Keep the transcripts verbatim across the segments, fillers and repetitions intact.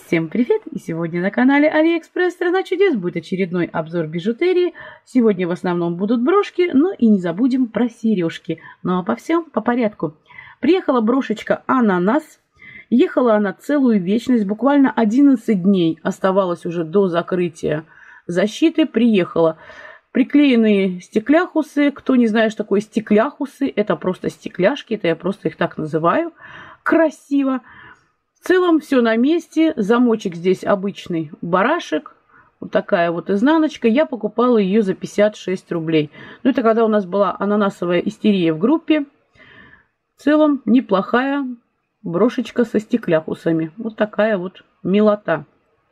Всем привет! И сегодня на канале Алиэкспресс Страна чудес будет очередной обзор бижутерии. Сегодня в основном будут брошки, но и не забудем про сережки. Но обо всем по порядку. Приехала брошечка Ананас. Ехала она целую вечность, буквально одиннадцать дней оставалось уже до закрытия защиты. Приехала. Приклеенные стекляхусы. Кто не знает, что такое стекляхусы, это просто стекляшки, это я просто их так называю. Красиво. В целом все на месте. Замочек здесь обычный барашек. Вот такая вот изнаночка. Я покупала ее за пятьдесят шесть рублей. Но это когда у нас была ананасовая истерия в группе. В целом неплохая брошечка со стекляхусами. Вот такая вот милота.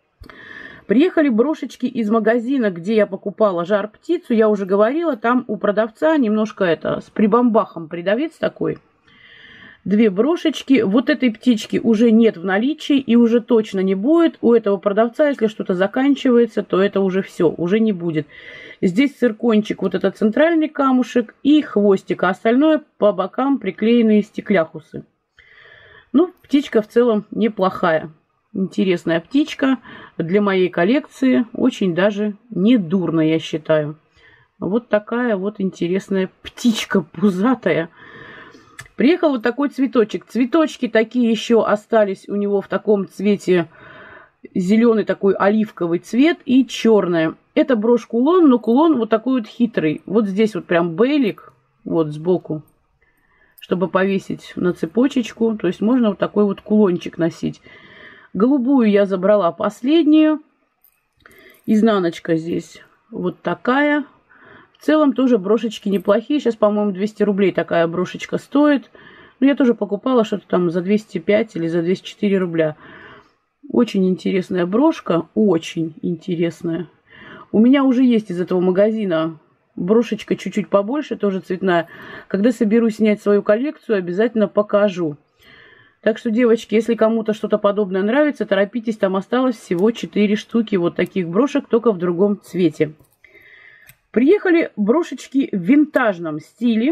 Приехали брошечки из магазина, где я покупала жар-птицу. Я уже говорила, там у продавца немножко это с прибамбахом продавец такой. Две брошечки. Вот этой птички уже нет в наличии и уже точно не будет. У этого продавца, если что-то заканчивается, то это уже все, уже не будет. Здесь циркончик, вот этот центральный камушек и хвостик, а остальное по бокам приклеенные стекляхусы. Ну, птичка в целом неплохая. Интересная птичка для моей коллекции. Очень даже не дурно, я считаю. Вот такая вот интересная птичка пузатая. Приехал вот такой цветочек. Цветочки такие еще остались у него в таком цвете. Зеленый такой оливковый цвет и черная. Это брошь-кулон, но кулон вот такой вот хитрый. Вот здесь вот прям бейлик, вот сбоку, чтобы повесить на цепочечку. То есть можно вот такой вот кулончик носить. Голубую я забрала последнюю. Изнаночка здесь вот такая. В целом тоже брошечки неплохие. Сейчас, по-моему, двести рублей такая брошечка стоит. Но я тоже покупала что-то там за двести пять или за двести четыре рубля. Очень интересная брошка. Очень интересная. У меня уже есть из этого магазина брошечка чуть-чуть побольше, тоже цветная. Когда соберусь снять свою коллекцию, обязательно покажу. Так что, девочки, если кому-то что-то подобное нравится, торопитесь. Там осталось всего четыре штуки вот таких брошек, только в другом цвете. Приехали брошечки в винтажном стиле.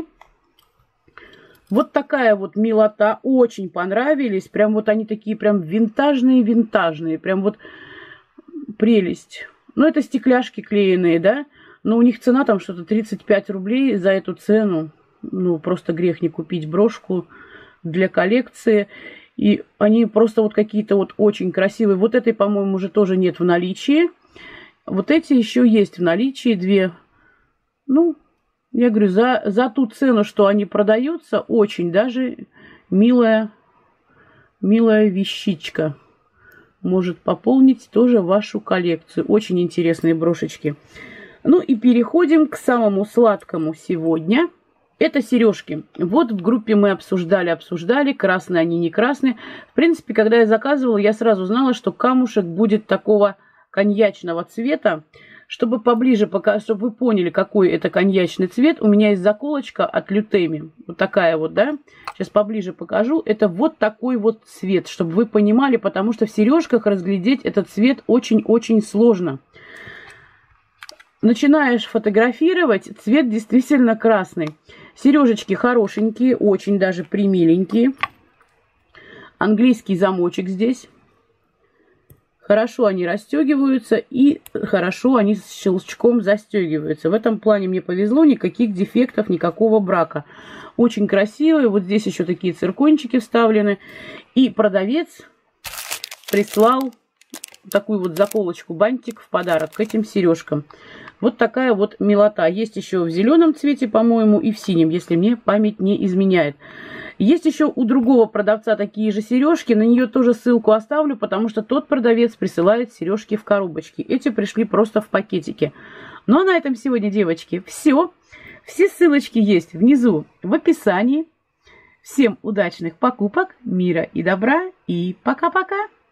Вот такая вот милота. Очень понравились. Прям вот они такие прям винтажные-винтажные. Прям вот прелесть. Ну, это стекляшки клееные, да? Но у них цена там что-то тридцать пять рублей. За эту цену, ну, просто грех не купить брошку для коллекции. И они просто вот какие-то вот очень красивые. Вот этой, по-моему, уже тоже нет в наличии. Вот эти еще есть в наличии. Две. Ну, я говорю, за, за ту цену, что они продаются, очень даже милая, милая вещичка. Может пополнить тоже вашу коллекцию. Очень интересные брошечки. Ну и переходим к самому сладкому сегодня. Это сережки. Вот в группе мы обсуждали, обсуждали, красные они, не красные. В принципе, когда я заказывала, я сразу знала, что камушек будет такого коньячного цвета. Чтобы поближе показать, чтобы вы поняли, какой это коньячный цвет, у меня есть заколочка от Лютеми. Вот такая вот, да. Сейчас поближе покажу. Это вот такой вот цвет, чтобы вы понимали, потому что в сережках разглядеть этот цвет очень-очень сложно. Начинаешь фотографировать, цвет действительно красный. Сережечки хорошенькие, очень даже примиленькие. Английский замочек здесь. Хорошо они расстегиваются и хорошо они с щелчком застегиваются. В этом плане мне повезло, никаких дефектов, никакого брака. Очень красивые. Вот здесь еще такие циркончики вставлены. И продавец прислал такую вот заколочку, бантик в подарок к этим сережкам. Вот такая вот милота. Есть еще в зеленом цвете, по-моему, и в синем, если мне память не изменяет. Есть еще у другого продавца такие же сережки. На нее тоже ссылку оставлю, потому что тот продавец присылает сережки в коробочке. Эти пришли просто в пакетике. Ну а на этом сегодня, девочки, все. Все ссылочки есть внизу в описании. Всем удачных покупок, мира и добра. И пока-пока.